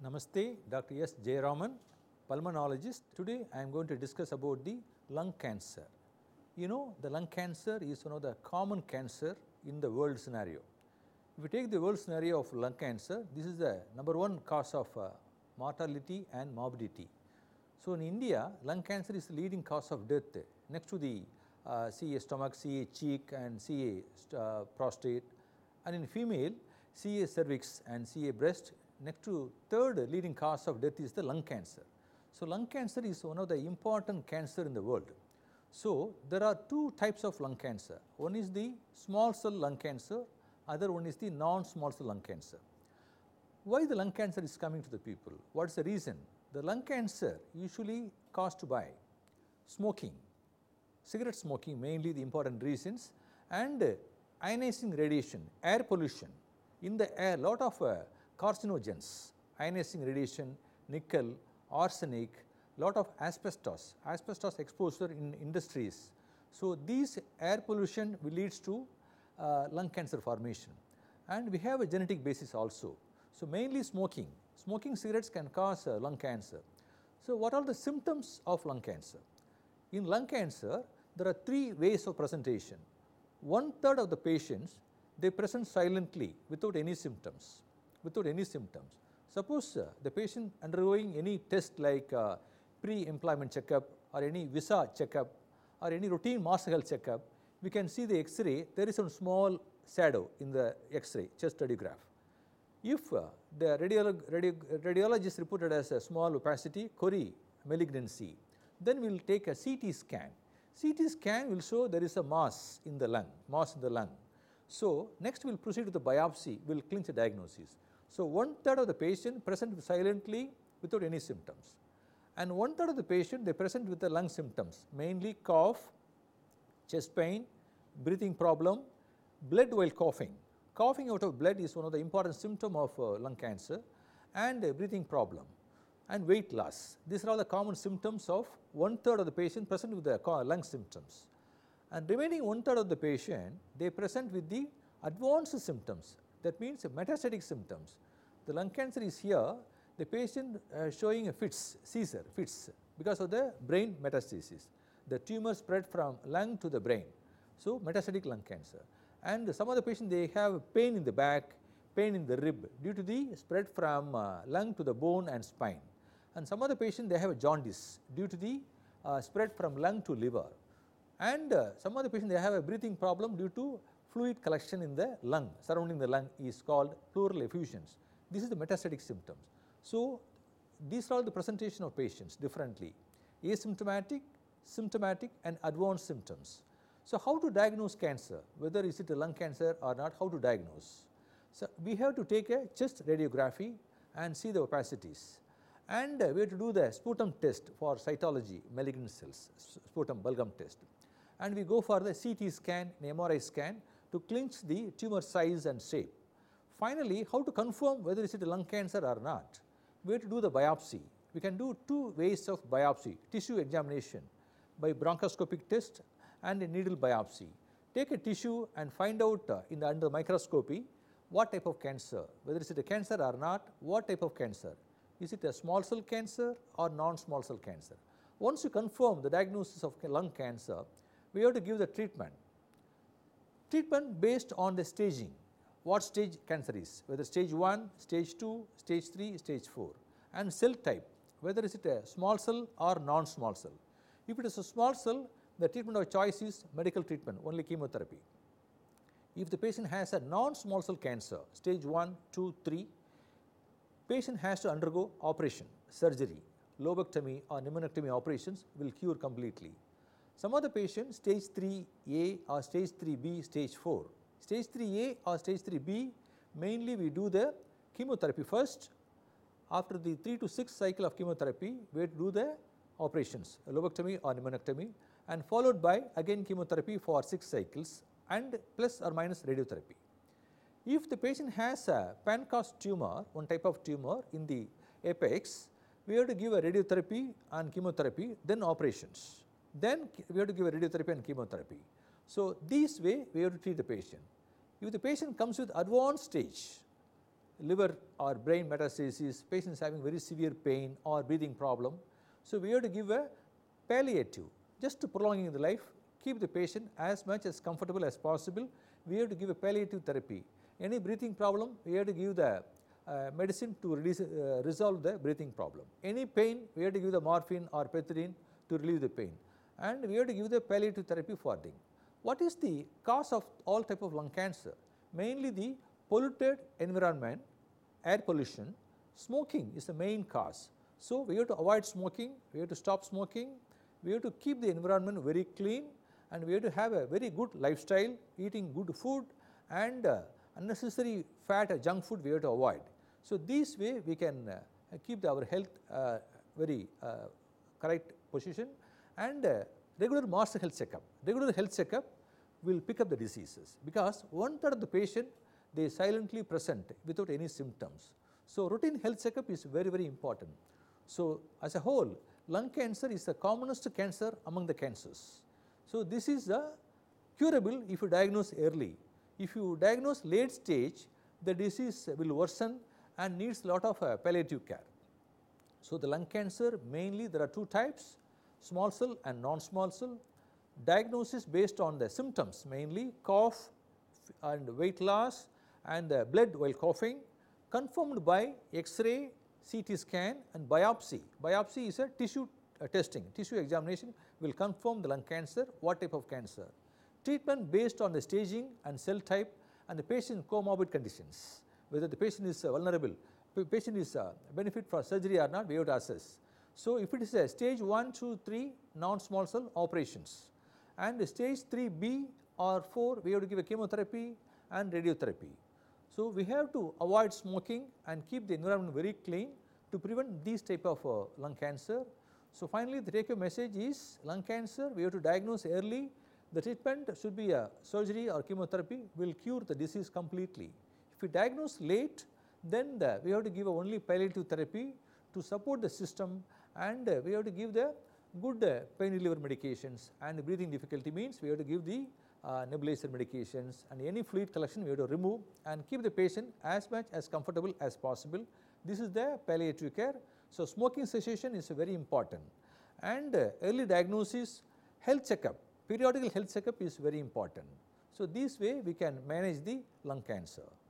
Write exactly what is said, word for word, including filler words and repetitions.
Namaste, Doctor S. Jayaraman, pulmonologist. Today I am going to discuss about the lung cancer. You know, the lung cancer is one of the common cancer in the world scenario. If you take the world scenario of lung cancer, this is the number one cause of uh, mortality and morbidity. So in India, lung cancer is the leading cause of death next to the uh, C A stomach, C A cheek and C A uh, prostate, and in female C A cervix and C A breast. Next to third leading cause of death is the lung cancer. So lung cancer is one of the important cancer in the world. So there are two types of lung cancer. One is the small cell lung cancer, other one is the non-small cell lung cancer. Why the lung cancer is coming to the people? What is the reason? The lung cancer usually caused by smoking, cigarette smoking mainly the important reasons, and ionizing radiation, air pollution. In the air, lot of uh, carcinogens, ionizing radiation, nickel, arsenic, lot of asbestos, asbestos exposure in industries. So these air pollution will leads to uh, lung cancer formation, and we have a genetic basis also. So mainly smoking, smoking cigarettes can cause uh, lung cancer. So what are the symptoms of lung cancer? In lung cancer, there are three ways of presentation. One third of the patients, they present silently without any symptoms, without any symptoms. Suppose uh, the patient undergoing any test like uh, pre-employment checkup or any visa checkup or any routine master health checkup, we can see the X-ray, there is some small shadow in the X-ray, chest radiograph. If uh, the radiolog radio radiologist reported as a small opacity, Cori malignancy, then we will take a C T scan. C T scan will show there is a mass in the lung, mass in the lung. So next we will proceed with the biopsy, we will clinch the diagnosis. So one third of the patient present silently without any symptoms, and one third of the patient they present with the lung symptoms, mainly cough, chest pain, breathing problem, blood while coughing. Coughing out of blood is one of the important symptoms of uh, lung cancer, and uh, breathing problem, and weight loss. These are all the common symptoms of one third of the patient present with the lung symptoms. And remaining one third of the patient, they present with the advanced symptoms, that means metastatic symptoms. The lung cancer is here, the patient uh, showing a fits, seizure, fits because of the brain metastasis. The tumor spread from lung to the brain, so metastatic lung cancer. And some of the patients, they have pain in the back, pain in the rib due to the spread from uh, lung to the bone and spine. And some of the patients, they have a jaundice due to the uh, spread from lung to liver. And uh, some of the patients, they have a breathing problem due to fluid collection in the lung, surrounding the lung is called pleural effusions. This is the metastatic symptoms. So these are all the presentation of patients differently, asymptomatic, symptomatic and advanced symptoms. So how to diagnose cancer, whether is it a lung cancer or not, how to diagnose? So we have to take a chest radiography and see the opacities, and uh, we have to do the sputum test for cytology, malignant cells, sputum bulgum test, and we go for the C T scan and M R I scan to clinch the tumor size and shape. Finally, how to confirm whether is it a lung cancer or not? We have to do the biopsy. We can do two ways of biopsy, tissue examination by bronchoscopic test and a needle biopsy. Take a tissue and find out uh, in the under microscopy what type of cancer, whether is it a cancer or not, what type of cancer. Is it a small cell cancer or non-small cell cancer? Once you confirm the diagnosis of lung cancer, we have to give the treatment. Treatment based on the staging, what stage cancer is, whether stage one, stage two, stage three, stage four, and cell type, whether is it a small cell or non-small cell. If it is a small cell, the treatment of choice is medical treatment, only chemotherapy. If the patient has a non-small cell cancer, stage one, two, three, patient has to undergo operation, surgery, lobectomy or pneumonectomy operations will cure completely. Some of the patients, stage three A or stage three B, stage four. Stage three A or stage three B, mainly we do the chemotherapy first. After the three to six cycle of chemotherapy, we do the operations, lobectomy or pneumonectomy, and followed by again chemotherapy for six cycles and plus or minus radiotherapy. If the patient has a pancreas tumor, one type of tumor in the apex, we have to give a radiotherapy and chemotherapy, then operations. Then we have to give a radiotherapy and chemotherapy. So this way we have to treat the patient. If the patient comes with advanced stage, liver or brain metastasis, patients having very severe pain or breathing problem. So, we have to give a palliative, just to prolonging the life, keep the patient as much as comfortable as possible. We have to give a palliative therapy. Any breathing problem, we have to give the uh, medicine to release, uh, resolve the breathing problem. Any pain, we have to give the morphine or pethidine to relieve the pain, and we have to give the palliative therapy for them. What is the cause of all type of lung cancer? Mainly the polluted environment, air pollution, smoking is the main cause. So, we have to avoid smoking, we have to stop smoking, we have to keep the environment very clean, and we have to have a very good lifestyle, eating good food, and uh, unnecessary fat or junk food we have to avoid. So, this way we can uh, keep the, our health uh, very uh, correct position, and uh, regular master health checkup. Regular health checkup will pick up the diseases, because one third of the patient they silently present without any symptoms. So, routine health checkup is very very important. So, as a whole, lung cancer is the commonest cancer among the cancers. So, this is uh, curable if you diagnose early. If you diagnose late stage, the disease will worsen and needs a lot of uh, palliative care. So, the lung cancer mainly there are two types, small cell and non-small cell. Diagnosis based on the symptoms, mainly cough and weight loss and uh, blood while coughing, confirmed by X-ray, C T scan and biopsy. Biopsy is a tissue uh, testing, tissue examination will confirm the lung cancer, what type of cancer. Treatment based on the staging and cell type and the patient comorbid conditions, whether the patient is uh, vulnerable, patient is uh, benefit for surgery or not, we have to assess. So, if it is a stage one, two, three non-small cell operations, and stage three B or four, we have to give a chemotherapy and radiotherapy. So, we have to avoid smoking and keep the environment very clean to prevent these type of uh, lung cancer. So, finally, the take home message is lung cancer we have to diagnose early. The treatment should be a surgery or chemotherapy will cure the disease completely. If we diagnose late, then the, we have to give only palliative therapy to support the system, and uh, we have to give the good uh, pain reliever medications, and breathing difficulty means we have to give the uh, nebulizer medications, and any fluid collection we have to remove and keep the patient as much as comfortable as possible. This is the palliative care. So, smoking cessation is very important, and uh, early diagnosis, health checkup, periodical health checkup is very important. So, this way we can manage the lung cancer.